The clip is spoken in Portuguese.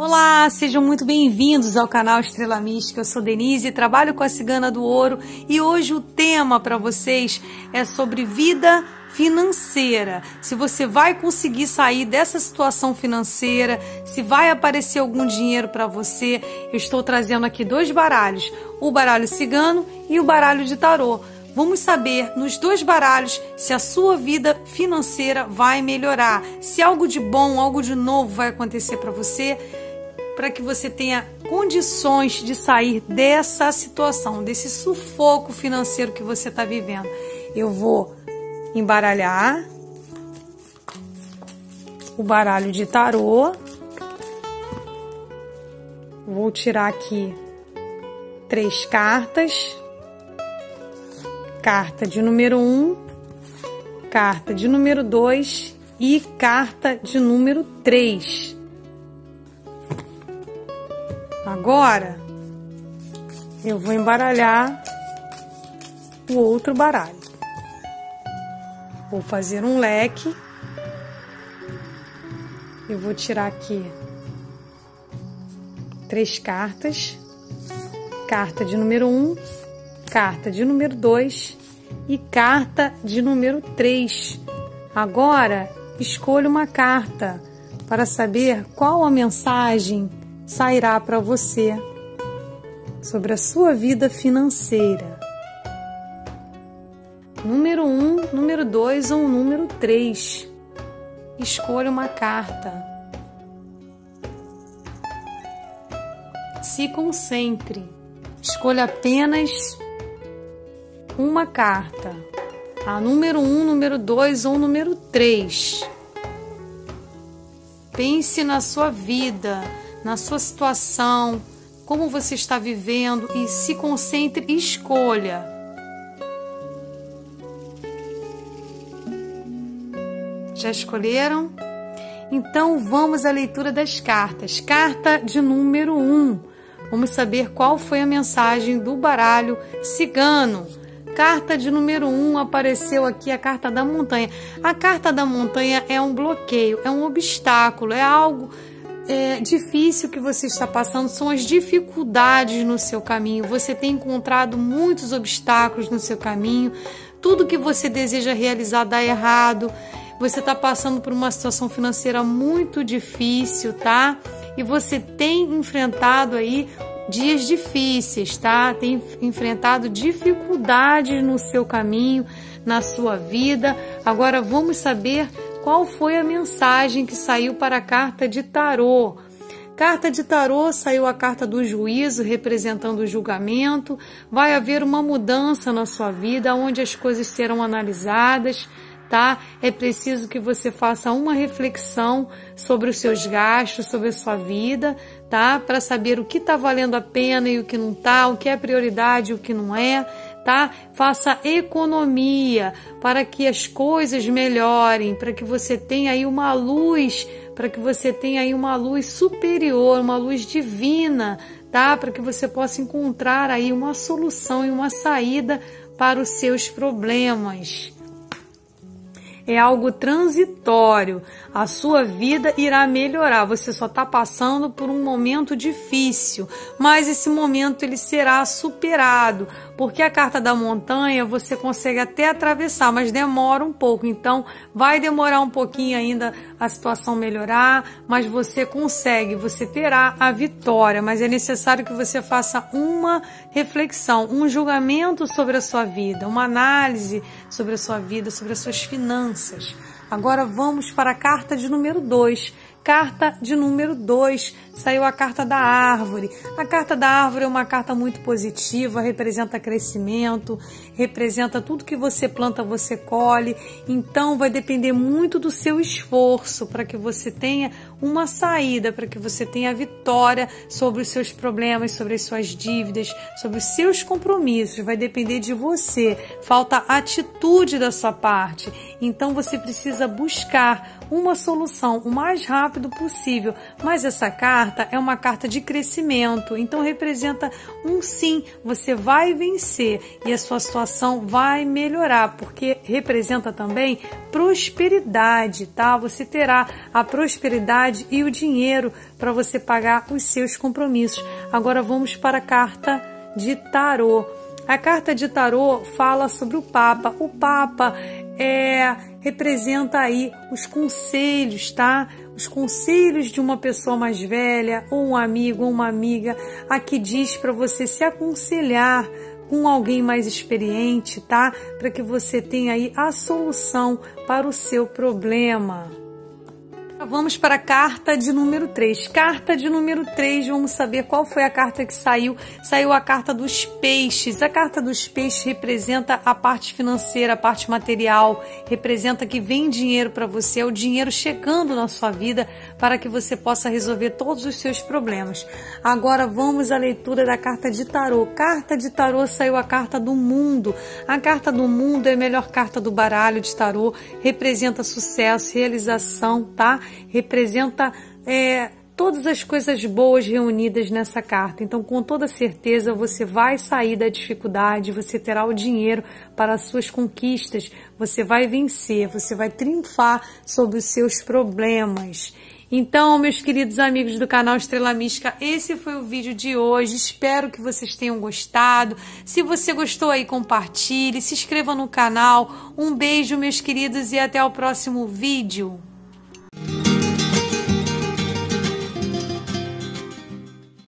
Olá, sejam muito bem-vindos ao canal Estrela Mística. Eu sou Denise, trabalho com a Cigana do Ouro e hoje o tema para vocês é sobre vida financeira. Se você vai conseguir sair dessa situação financeira, se vai aparecer algum dinheiro para você, eu estou trazendo aqui dois baralhos, o baralho cigano e o baralho de tarô. Vamos saber nos dois baralhos se a sua vida financeira vai melhorar, se algo de bom, algo de novo vai acontecer para você, para que você tenha condições de sair dessa situação, desse sufoco financeiro que você está vivendo. Eu vou embaralhar o baralho de tarô. Vou tirar aqui 3 cartas. Carta de número 1, carta de número 2 e carta de número 3. Agora, eu vou embaralhar o outro baralho. Vou fazer um leque. Eu vou tirar aqui 3 cartas. Carta de número 1. Carta de número 2 e carta de número 3. Agora, escolha uma carta para saber qual a mensagem sairá para você sobre a sua vida financeira. Número 1, número 2 ou número 3. Escolha uma carta. Se concentre. Escolha apenas uma carta, a número 1, número 2 ou número 3. Pense na sua vida, na sua situação, como você está vivendo e se concentre e escolha. Já escolheram? Então vamos à leitura das cartas. Carta de número 1. Vamos saber qual foi a mensagem do baralho cigano. Carta de número 1, apareceu aqui a carta da montanha. A carta da montanha é um bloqueio, é um obstáculo, é algo difícil que você está passando, são as dificuldades no seu caminho. Você tem encontrado muitos obstáculos no seu caminho, tudo que você deseja realizar dá errado, você está passando por uma situação financeira muito difícil, tá? E você tem enfrentado aí dias difíceis, tá? Tem enfrentado dificuldades no seu caminho, na sua vida. Agora vamos saber qual foi a mensagem que saiu para a carta de tarô. Carta de tarô, saiu a carta do juízo, representando o julgamento. Vai haver uma mudança na sua vida, onde as coisas serão analisadas, tá? É preciso que você faça uma reflexão sobre os seus gastos, sobre a sua vida, tá? Para saber o que está valendo a pena e o que não está, o que é prioridade e o que não é, tá? Faça economia para que as coisas melhorem, para que você tenha aí uma luz, para que você tenha aí uma luz superior, uma luz divina, tá? Para que você possa encontrar aí uma solução e uma saída para os seus problemas. É algo transitório, a sua vida irá melhorar, você só está passando por um momento difícil, mas esse momento ele será superado, porque a carta da montanha você consegue até atravessar, mas demora um pouco, então vai demorar um pouquinho ainda a situação melhorar, mas você consegue, você terá a vitória, mas é necessário que você faça uma reflexão, um julgamento sobre a sua vida, uma análise sobre a sua vida, sobre as suas finanças. Agora vamos para a carta de número 2. Carta de número 2, saiu a carta da árvore. A carta da árvore é uma carta muito positiva, representa crescimento, representa tudo que você planta, você colhe. Então vai depender muito do seu esforço para que você tenha uma saída, para que você tenha a vitória sobre os seus problemas, sobre as suas dívidas, sobre os seus compromissos. Vai depender de você. Falta atitude da sua parte. Então você precisa buscar uma solução o mais rápido possível. Mas essa carta é uma carta de crescimento, então representa um sim, você vai vencer e a sua situação vai melhorar, porque representa também prosperidade, tá? Você terá a prosperidade e o dinheiro para você pagar os seus compromissos. Agora vamos para a carta de tarô. A carta de tarô fala sobre o Papa. O Papa representa aí os conselhos, tá? Os conselhos de uma pessoa mais velha, ou um amigo, ou uma amiga, a que diz para você se aconselhar com alguém mais experiente, tá? Para que você tenha aí a solução para o seu problema. Vamos para a carta de número 3. Carta de número 3, vamos saber qual foi a carta que saiu. Saiu a carta dos peixes. A carta dos peixes representa a parte financeira, a parte material. Representa que vem dinheiro para você, é o dinheiro chegando na sua vida para que você possa resolver todos os seus problemas. Agora vamos à leitura da carta de tarô. Carta de tarô saiu a carta do mundo. A carta do mundo é a melhor carta do baralho de tarô. Representa sucesso, realização, tá? Representa todas as coisas boas reunidas nessa carta. Então, com toda certeza, você vai sair da dificuldade, você terá o dinheiro para as suas conquistas, você vai vencer, você vai triunfar sobre os seus problemas. Então, meus queridos amigos do canal Estrela Mística, esse foi o vídeo de hoje. Espero que vocês tenham gostado. Se você gostou aí, compartilhe, se inscreva no canal. Um beijo, meus queridos, e até o próximo vídeo.